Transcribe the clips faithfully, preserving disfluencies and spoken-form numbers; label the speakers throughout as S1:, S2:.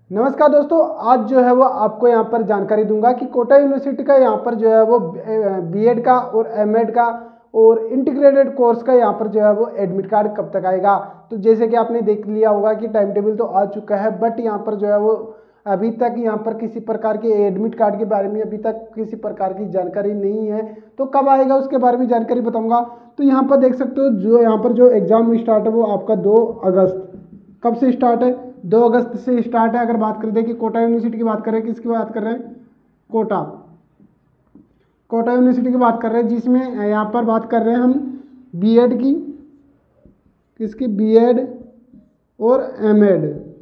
S1: नमस्कार दोस्तों, आज जो है वो आपको यहाँ पर जानकारी दूंगा कि कोटा यूनिवर्सिटी का यहाँ पर जो है वो बीएड का और एमएड का और इंटीग्रेटेड कोर्स का यहाँ पर जो है वो एडमिट कार्ड कब तक आएगा। तो जैसे कि आपने देख लिया होगा कि टाइम टेबल तो आ चुका है, बट यहाँ पर जो है वो अभी तक यहाँ पर किसी प्रकार के एडमिट कार्ड के बारे में अभी तक किसी प्रकार की जानकारी नहीं है। तो कब आएगा उसके बारे में जानकारी बताऊंगा। तो यहाँ पर देख सकते हो जो यहाँ पर जो एग्जाम स्टार्ट है वो आपका दो अगस्त कब से स्टार्ट है, दो अगस्त से स्टार्ट है। अगर बात करें, देखिए कोटा यूनिवर्सिटी की बात करें, किसकी बात कर रहे हैं, कोटा कोटा यूनिवर्सिटी की बात कर रहे हैं, जिसमें यहाँ पर बात कर रहे हैं हम बीएड की, किसकी, बीएड और एमएड,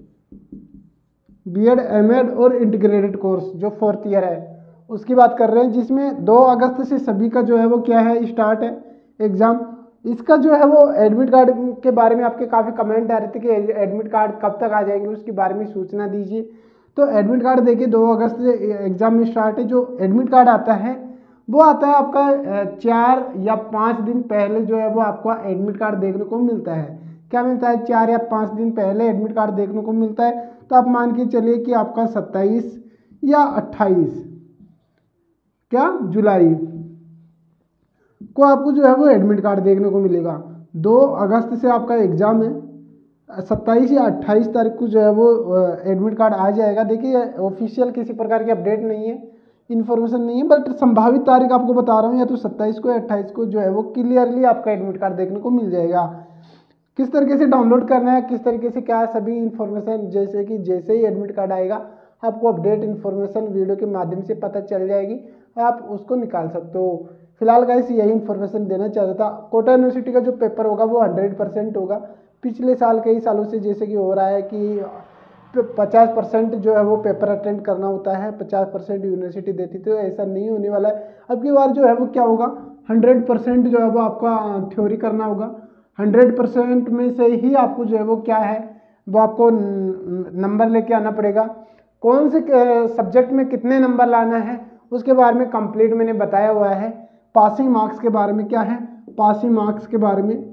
S1: बीएड एमएड और इंटीग्रेटेड कोर्स जो फोर्थ ईयर है उसकी बात कर रहे हैं, जिसमें दो अगस्त से सभी का जो है वो क्या है, स्टार्ट है एग्ज़ाम। इसका जो है वो एडमिट कार्ड के बारे में आपके काफ़ी कमेंट आ रहे थे कि एडमिट कार्ड कब तक आ जाएंगे, उसके बारे में सूचना दीजिए। तो एडमिट कार्ड देखिए दो अगस्त से एग्ज़ाम में स्टार्ट है। जो एडमिट कार्ड आता है वो आता है आपका चार या पाँच दिन पहले जो है वो आपका एडमिट कार्ड देखने को मिलता है। क्या मिलता है, चार या पाँच दिन पहले एडमिट कार्ड देखने को मिलता है। तो आप मान के चलिए कि आपका सत्ताईस या अट्ठाईस क्या जुलाई को आपको जो है वो एडमिट कार्ड देखने को मिलेगा। दो अगस्त से आपका एग्ज़ाम है, सत्ताईस या अट्ठाईस तारीख को जो है वो एडमिट कार्ड आ जाएगा। देखिए ऑफिशियल किसी प्रकार की अपडेट नहीं है, इन्फॉर्मेशन नहीं है, बट संभावित तारीख आपको बता रहा हूँ, या तो सत्ताईस को या अट्ठाईस को जो है वो क्लियरली आपका एडमिट कार्ड देखने को मिल जाएगा। किस तरीके से डाउनलोड करना है, किस तरीके से क्या सभी इन्फॉर्मेशन, जैसे कि जैसे ही एडमिट कार्ड आएगा आपको अपडेट इन्फॉर्मेशन वीडियो के माध्यम से पता चल जाएगी, आप उसको निकाल सकते हो। फिलहाल गाइस यही इन्फॉर्मेशन देना चाहता था। कोटा यूनिवर्सिटी का जो पेपर होगा वो हंड्रेड परसेंट होगा। पिछले साल कई सालों से जैसे कि हो रहा है कि पचास परसेंट जो है वो पेपर अटेंड करना होता है, पचास परसेंट यूनिवर्सिटी देती थी, तो ऐसा नहीं होने वाला है। अब की बार जो है वो क्या होगा, हंड्रेड परसेंट जो है वो आपका थ्योरी करना होगा। हंड्रेड परसेंट में से ही आपको जो है वो क्या है वो आपको नंबर लेके आना पड़ेगा। कौन से सब्जेक्ट में कितने नंबर लाना है उसके बारे में कंप्लीट मैंने बताया हुआ है। पासिंग मार्क्स के बारे में क्या है, पासिंग मार्क्स के बारे में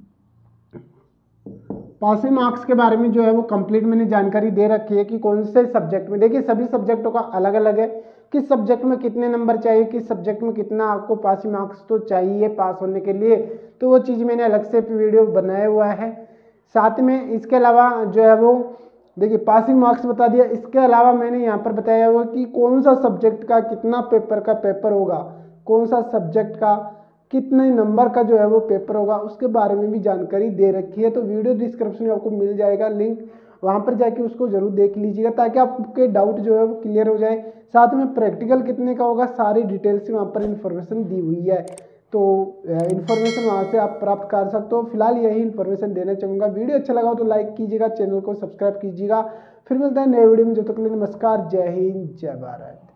S1: पासिंग मार्क्स के बारे में जो है वो कंप्लीट मैंने जानकारी दे रखी है कि कौन से सब्जेक्ट में। देखिए सभी सब्जेक्टों का अलग अलग है, किस सब्जेक्ट में कितने नंबर चाहिए, किस सब्जेक्ट में कितना आपको पासिंग मार्क्स तो चाहिए पास होने के लिए। तो वो चीज़ मैंने अलग से वीडियो बनाया हुआ है। साथ में इसके अलावा जो है वो देखिए पासिंग मार्क्स बता दिया, इसके अलावा मैंने यहाँ पर बताया हुआ कि कौन सा सब्जेक्ट का कितना पेपर का पेपर होगा, कौन सा सब्जेक्ट का कितने नंबर का जो है वो पेपर होगा, उसके बारे में भी जानकारी दे रखी है। तो वीडियो डिस्क्रिप्शन में आपको मिल जाएगा लिंक, वहाँ पर जाके उसको जरूर देख लीजिएगा ताकि आपके डाउट जो है वो क्लियर हो जाए। साथ में प्रैक्टिकल कितने का होगा सारी डिटेल्स वहाँ पर इन्फॉर्मेशन दी हुई है, तो इन्फॉर्मेशन वहाँ से आप प्राप्त कर सकते हो। फिलहाल यही इन्फॉर्मेशन देना चाहूँगा। वीडियो अच्छा लगा हो तो लाइक कीजिएगा, चैनल को सब्सक्राइब कीजिएगा। फिर मिलता है नए वीडियो में, जब तक के लिए नमस्कार, जय हिंद, जय भारत।